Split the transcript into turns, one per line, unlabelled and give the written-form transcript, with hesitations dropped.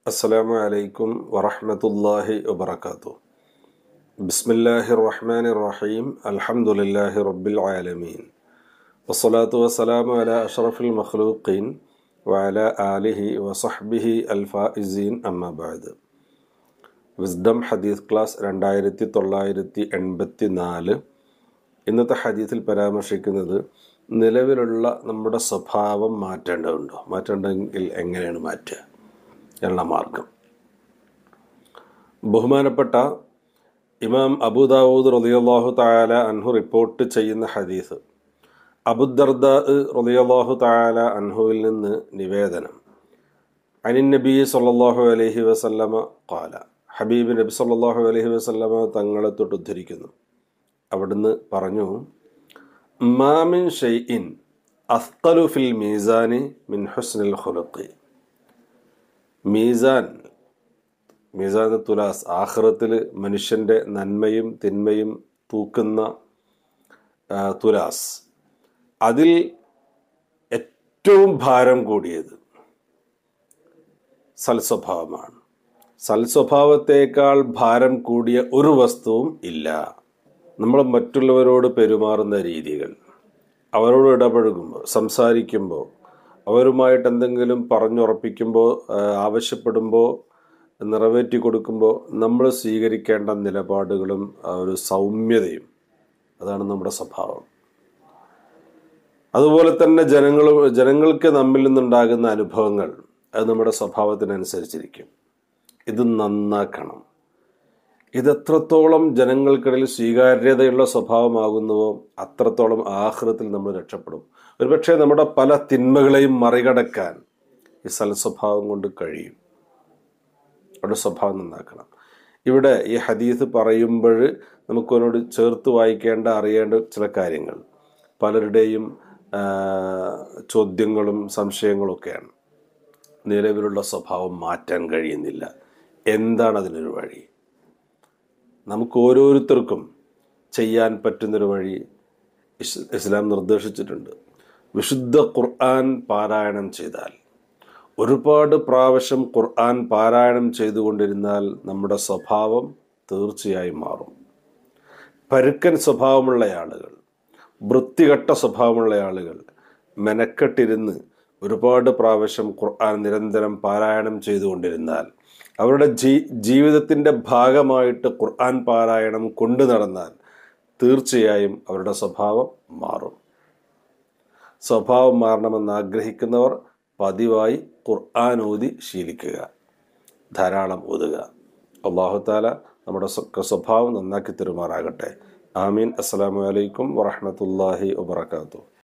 അസ്സലാമു അലൈക്കും വറഹ്മത്തുള്ളാഹി വബറകാതുഹു. ബിസ്മില്ലാഹിർ റഹ്മാനിർ റഹീം. അൽഹംദുലില്ലാഹി റബ്ബിൽ ആലമീൻ. വസ്സലാത്തു വസ്സലാമു അലാ അഷ്റഫിൽ മഖ്ലൂഖീൻ വഅലാ ആലിഹി വസഹ്ബിഹി അൽ ഫായിസീൻ. അമ്മാ ബഅദ്. വിസ്ഡം ഹദീസ് ക്ലാസ് 2984. ഇന്നത്തെ ഹദീസിൽ പരാമർശിക്കുന്നത് നിലവിലുള്ള നമ്മുടെ സ്വഭാവം മാറ്റേണ്ടതുണ്ടോ, മാറ്റേണ്ടെങ്കിൽ എങ്ങനെയാണ് മാറ്റുക എന്നുള്ള മാർഗം. ബഹുമാനപ്പെട്ട ഇമാം അബൂ ദാവൂദ് റളിയല്ലാഹു തആല അൻഹു റിപ്പോർട്ട് ചെയ്യുന്ന ഹദീസ്, അബൂദർദാ റളിയല്ലാഹു തആല അൻഹുവിൽ നിന്ന് നിവേദനം, അനിൻ നബി സല്ലല്ലാഹു അലൈഹി വസല്ലമ ഖാല, ഹബീബ് നബി സല്ലല്ലാഹു അലൈഹി വസല്ലമ തങ്ങളെ തൊട്ട് ഉദ്ധരിക്കുന്നു. അവിടുന്ന് പറഞ്ഞു, മാ മിൻ ഷൈഇൻ അസ്ഖലു ഫിൽ മീസാനി മിൻ ഹുസ്നിൽ ഖുലുഖി. മീസാൻ തുലാസ്, ആഖിറത്തിൽ മനുഷ്യൻ്റെ നന്മയും തിന്മയും തൂക്കുന്ന തുലാസ്, അതിൽ ഏറ്റവും ഭാരം കൂടിയത് സൽസ്വഭാവമാണ്. സൽസ്വഭാവത്തേക്കാൾ ഭാരം കൂടിയ ഒരു വസ്തുവും ഇല്ല. നമ്മൾ മറ്റുള്ളവരോട് പെരുമാറുന്ന രീതികൾ, അവരോട് ഇടപഴകുമ്പോൾ, സംസാരിക്കുമ്പോൾ, അവരുമായിട്ട് എന്തെങ്കിലും പറഞ്ഞുറപ്പിക്കുമ്പോൾ, ആവശ്യപ്പെടുമ്പോൾ, നിറവേറ്റി കൊടുക്കുമ്പോൾ നമ്മൾ സ്വീകരിക്കേണ്ട നിലപാടുകളും ഒരു സൗമ്യതയും, അതാണ് നമ്മുടെ സ്വഭാവം. അതുപോലെ തന്നെ ജനങ്ങൾക്ക് നമ്മിൽ നിന്നുണ്ടാകുന്ന അനുഭവങ്ങൾ, അത് നമ്മുടെ സ്വഭാവത്തിനനുസരിച്ചിരിക്കും. ഇത് നന്നാക്കണം. ഇതെത്രത്തോളം ജനങ്ങൾക്കിടയിൽ സ്വീകാര്യതയുള്ള സ്വഭാവമാകുന്നുവോ അത്രത്തോളം ആഖിറത്തിൽ നമ്മൾ രക്ഷപ്പെടും. ഒരുപക്ഷെ നമ്മുടെ പല തിന്മകളെയും മറികടക്കാൻ ഈ സൽസ്വഭാവം കൊണ്ട് കഴിയും. അവരുടെ സ്വഭാവം നന്നാക്കണം. ഇവിടെ ഈ ഹദീസ് പറയുമ്പോൾ നമുക്കതിനോട് ചേർത്ത് വായിക്കേണ്ട, അറിയേണ്ട ചില കാര്യങ്ങൾ, പലരുടെയും ചോദ്യങ്ങളും സംശയങ്ങളൊക്കെയാണ്. നിലവിലുള്ള സ്വഭാവം മാറ്റാൻ കഴിയുന്നില്ല, എന്താണ് അതിനൊരു വഴി? നമുക്ക് ഓരോരുത്തർക്കും ചെയ്യാൻ പറ്റുന്നൊരു വഴി ഇസ്ലാം നിർദ്ദേശിച്ചിട്ടുണ്ട്. വിശുദ്ധ ഖുർആൻ പാരായണം ചെയ്താൽ, ഒരുപാട് പ്രാവശ്യം ഖുർആൻ പാരായണം ചെയ്തുകൊണ്ടിരുന്നാൽ നമ്മുടെ സ്വഭാവം തീർച്ചയായും മാറും. പരുക്കൻ സ്വഭാവമുള്ള ആളുകൾ, വൃത്തികെട്ട സ്വഭാവമുള്ള ആളുകൾ മെനക്കെട്ടിരുന്ന് ഒരുപാട് പ്രാവശ്യം ഖുർആൻ നിരന്തരം പാരായണം ചെയ്തുകൊണ്ടിരുന്നാൽ, അവരുടെ ജീവിതത്തിൻ്റെ ഭാഗമായിട്ട് ഖുർആൻ പാരായണം കൊണ്ടു നടന്നാൽ തീർച്ചയായും അവരുടെ സ്വഭാവം മാറും. സ്വഭാവം മാറണമെന്ന് ആഗ്രഹിക്കുന്നവർ പതിവായി ഖുർആൻ ഓതി ശീലിക്കുക, ധാരാളം ഓതുക. അല്ലാഹു തആല നമ്മുടെ സ്വഭാവം നന്നാക്കി തരുമാറാകട്ടെ. ആമീൻ. അസ്സലാമു അലൈക്കും വറഹ്മത്തുള്ളാഹി വബറകാതുഹു.